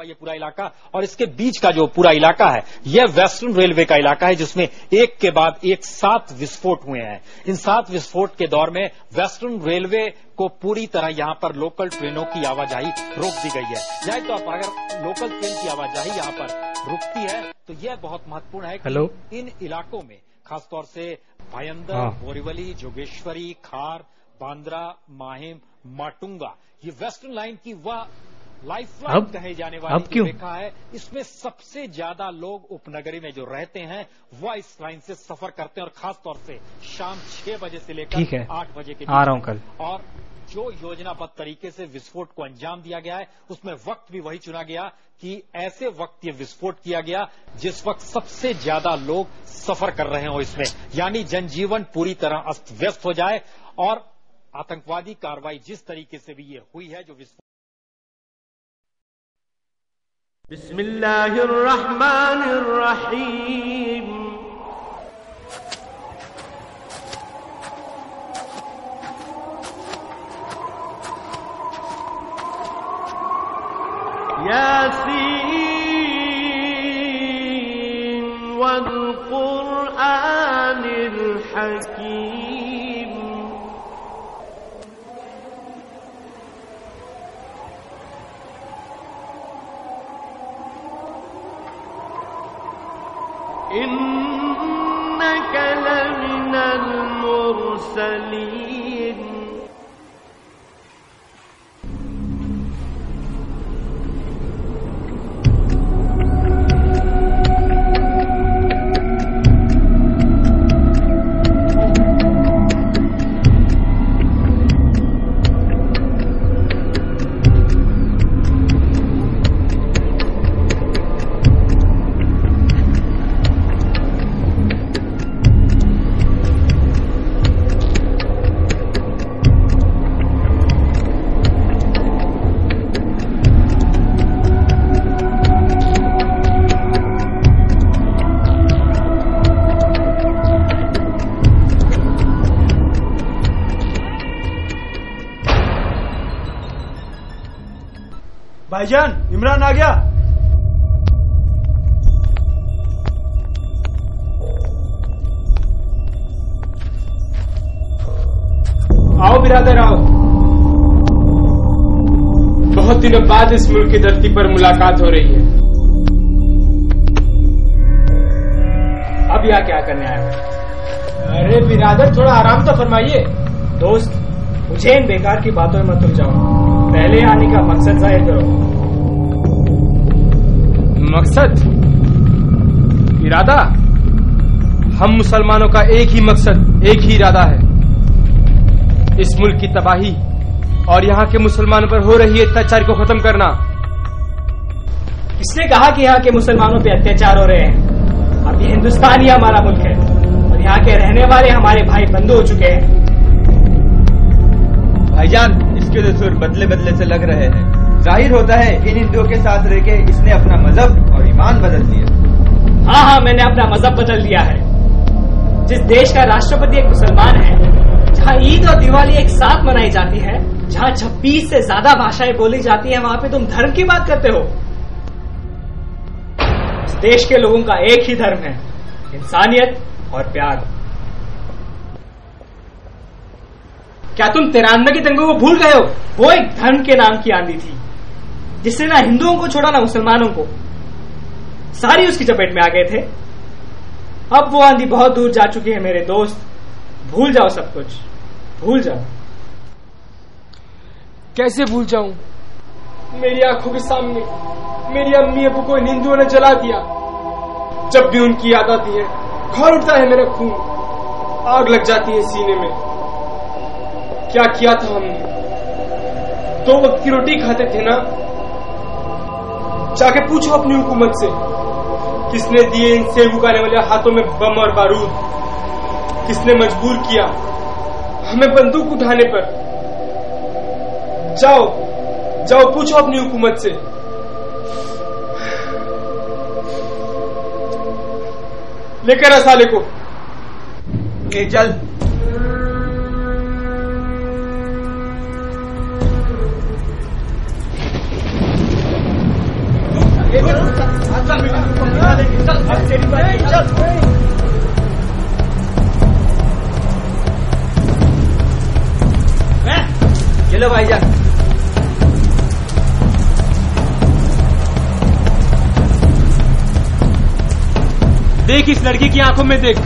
हुआ ये पूरा इलाका, और इसके बीच का जो पूरा इलाका है यह वेस्टर्न रेलवे का इलाका है, जिसमें एक के बाद एक 7 विस्फोट हुए हैं। इन 7 विस्फोट के दौर में वेस्टर्न रेलवे को पूरी तरह यहां पर लोकल ट्रेनों की आवाजाही रोक दी गई है। जाए तो अगर लोकल ट्रेन की आवाजाही यहां पर रुकती है तो यह बहुत महत्वपूर्ण है कि इन इलाकों में खासतौर से भायंदर, बोरीवली, जोगेश्वरी, खार, बांद्रा, माहिम, माटुंगा, ये वेस्टर्न लाइन की वह लाइफलाइन कहे जाने वाली रेखा है। इसमें सबसे ज्यादा लोग उपनगरी में जो रहते हैं वह इस लाइन से सफर करते हैं, और खासतौर से शाम 6 बजे से लेकर 8 बजे के आ रहा हूं कल। और जो योजनाबद्ध तरीके से विस्फोट को अंजाम दिया गया है उसमें वक्त भी वही चुना गया कि ऐसे वक्त ये विस्फोट किया गया जिस वक्त सबसे ज्यादा लोग सफर कर रहे हो इसमें, यानी जनजीवन पूरी तरह अस्त व्यस्त हो जाए। और आतंकवादी कार्रवाई जिस तरीके से भी ये हुई है, जो विस्फोट। बिस्मिल्लाहिर्रहमानिर्रहीम। यासीन वल कुरआनिल हकीम। इन्नका लमिनल मुरसलीन। भाईजान, इमरान आ गया। आओ बिरादर आओ। बहुत दिनों बाद इस मुल्क की धरती पर मुलाकात हो रही है। अब यहाँ क्या करने आए हो? अरे बिरादर, थोड़ा आराम तो फरमाइए। दोस्त, मुझे इन बेकार की बातों में मत उलझाओ। पहले आने का मकसद जाहिर करो। मकसद? इरादा? हम मुसलमानों का एक ही मकसद, एक ही इरादा है, इस मुल्क की तबाही और यहाँ के मुसलमानों पर हो रही अत्याचार को खत्म करना। किसने कहा कि यहाँ के मुसलमानों पे अत्याचार हो रहे हैं? अब ये हिंदुस्तान ही हमारा मुल्क है और यहाँ के रहने वाले हमारे भाई बंधु हो चुके हैं। भाईजान, इसके तो सुर बदले बदले से लग रहे हैं। जाहिर होता है इन हिंदुओं के साथ रह के इसने अपना मजहब और ईमान बदल दिया। हाँ, मैंने अपना मजहब बदल दिया है। जिस देश का राष्ट्रपति एक मुसलमान है, जहाँ ईद और दिवाली एक साथ मनाई जाती है, जहाँ 26 से ज्यादा भाषाएं बोली जाती है, वहाँ पे तुम धर्म की बात करते हो। इस देश के लोगों का एक ही धर्म है, इंसानियत और प्यार। क्या तुम 93 की दंगों को भूल गए हो? वो एक धर्म के नाम की आंधी थी जिसने ना हिंदुओं को छोड़ा ना मुसलमानों को, सारी उसकी चपेट में आ गए थे। अब वो आंधी बहुत दूर जा चुकी है मेरे दोस्त। भूल जाओ सब कुछ, भूल जाओ। कैसे भूल जाऊं? मेरी आंखों के सामने मेरी अम्मी अबू को इन हिंदुओं ने जला दिया। जब भी उनकी याद आती है खौल उठता है मेरा खून, आग लग जाती है सीने में। क्या किया था हमने? 2 वक्त की रोटी खाते थे ना? जाके पूछो अपनी हुकूमत से, किसने दिए इन सेब उगाने वाले हाथों में बम और बारूद? किसने मजबूर किया हमें बंदूक उठाने पर? जाओ जाओ पूछो अपनी हुकूमत से। लेकर आ साले को। चल। चलो भाईजान। देख इस लड़की की आंखों में देख।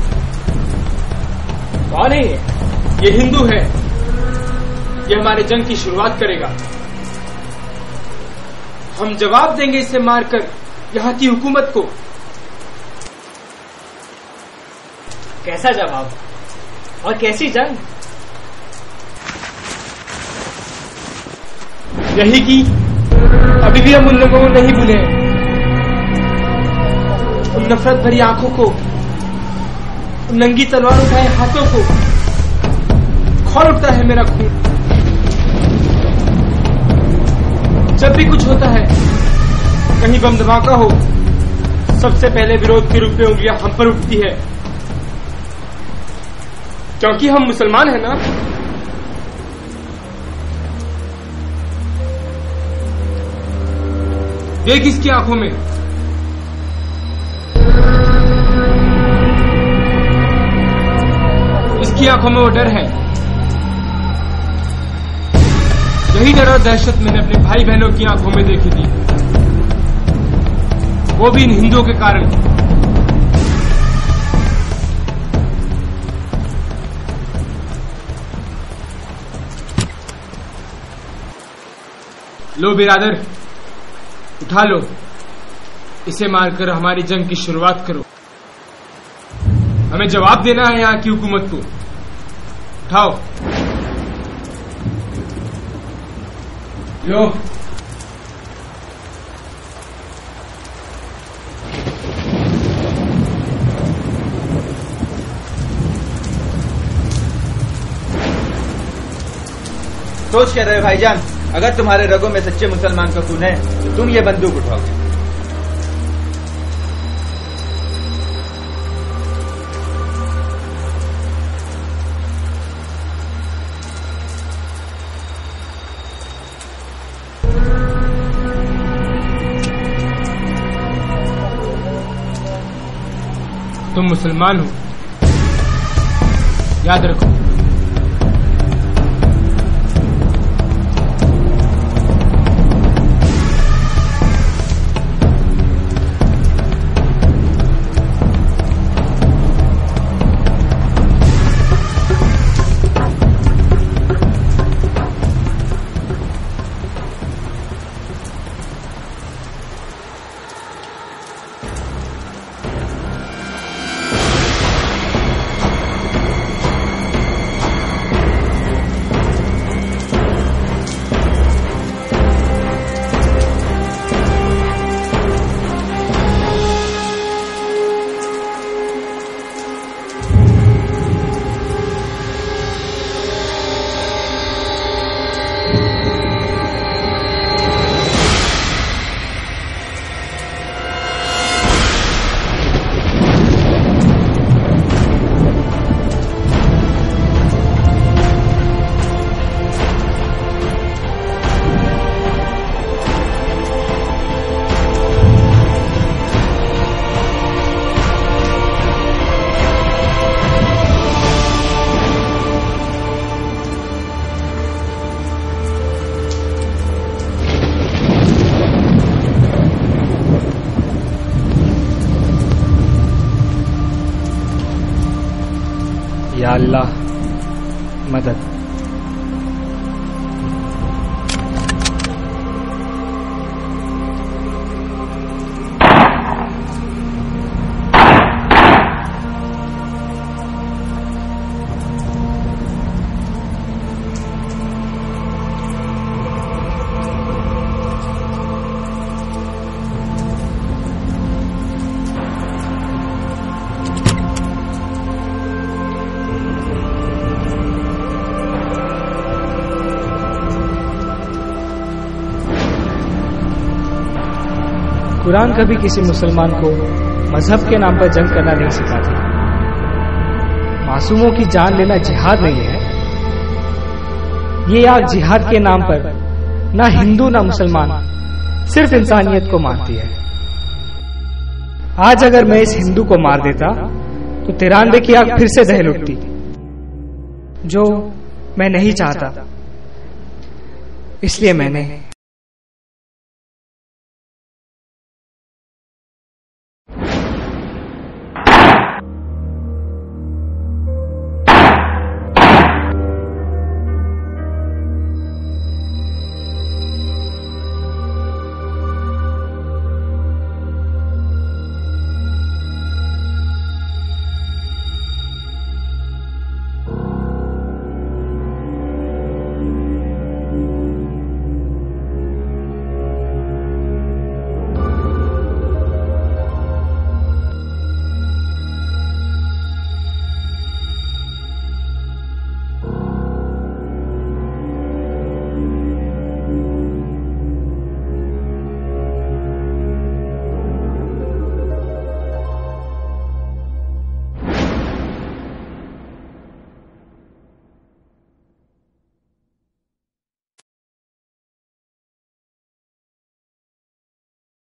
कौन है ये हिंदू है। ये हमारे जंग की शुरुआत करेगा। हम जवाब देंगे इसे मारकर यहाँ की हुकूमत को। कैसा जवाब और कैसी जंग? यही कि अभी भी हम उन लोगों को नहीं भूले। उन नफरत भरी आंखों को, उन नंगी तलवार उठाए हाथों को। खौल उठता है मेरा खून जब भी कुछ होता है। कहीं बम धमाका हो, सबसे पहले विरोध के रूप में उंगलियां हम पर उठती है, क्योंकि हम मुसलमान हैं ना। देख इसकी आंखों में। इसकी आंखों में वो डर है। यही डर और दहशत मैंने अपने भाई बहनों की आंखों में देखी थी, वो भी इन हिंदुओं के कारण। लो बिरादर, उठा लो इसे, मारकर हमारी जंग की शुरुआत करो। हमें जवाब देना है यहाँ की हुकूमत को। उठाओ लो। सोच क्या रहे भाईजान, अगर तुम्हारे रगों में सच्चे मुसलमान का खून है तो तुम ये बंदूक उठाओगे। तुम मुसलमान हो, याद रखो। या अल्लाह मदद। कुरान कभी किसी मुसलमान को मजहब के नाम पर जंग करना नहीं सिखाती। मासूमों की जान लेना जिहाद नहीं है। ये आग जिहाद के नाम पर ना हिंदू ना मुसलमान सिर्फ इंसानियत को मारती है। आज अगर मैं इस हिंदू को मार देता तो 93 की आग फिर से दहल उठती, जो मैं नहीं चाहता। इसलिए मैंने